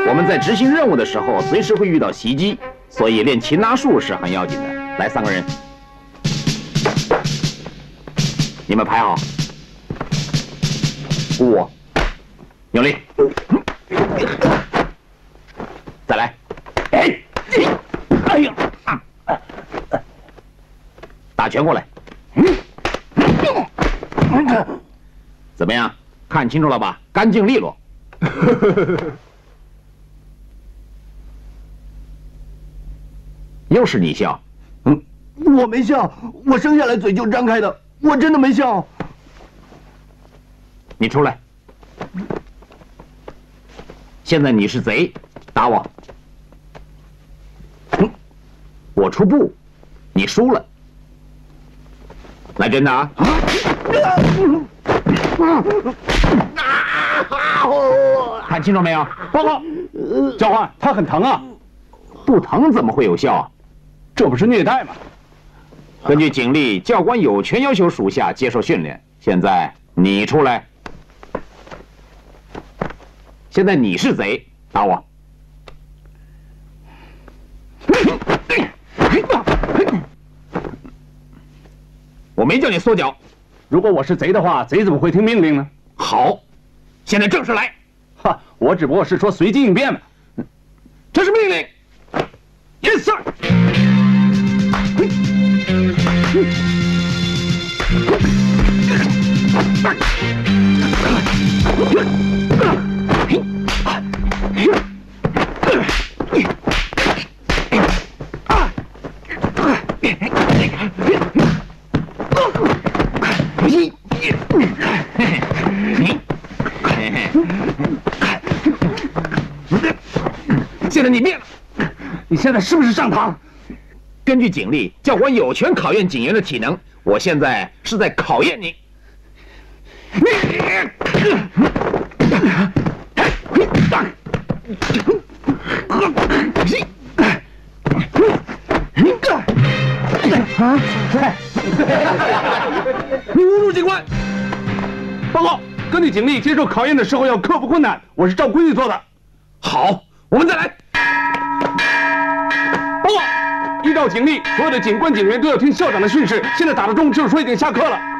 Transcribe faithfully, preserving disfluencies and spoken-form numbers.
我们在执行任务的时候，随时会遇到袭击，所以练擒拿术是很要紧的。来，三个人，你们排好，鼓我，用力，再来，哎，哎呀，打拳过来，怎么样？看清楚了吧？干净利落。又是你笑？ 嗯，我没笑，我生下来嘴就张开的，我真的没笑。 你出来！现在你是贼，打我。嗯，我出布，你输了。来，真的啊！看清楚没有？ 报告，教官，他很疼啊。 不疼怎么会有效啊？ 这不是虐待吗？ 根据警例，教官有权要求属下接受训练。现在你出来。现在你是贼，打我。我没叫你缩脚。 如果我是贼的话，贼怎么会听命令呢？ 好，现在正式来。 哈，我只不过是说随机应变嘛。 这是命令。Yes, sir. 现在你变了。 你现在是不是上膛？ 根据警例，教官有权考验警员的体能。我现在是在考验你。 你侮辱警官！报告，根据警例，接受考验的时候要克服困难，我是照规矩做的。 好，我们再来。 报告，依照警例，所有的警官警员都要听校长的训示。现在打了钟，就是说已经下课了。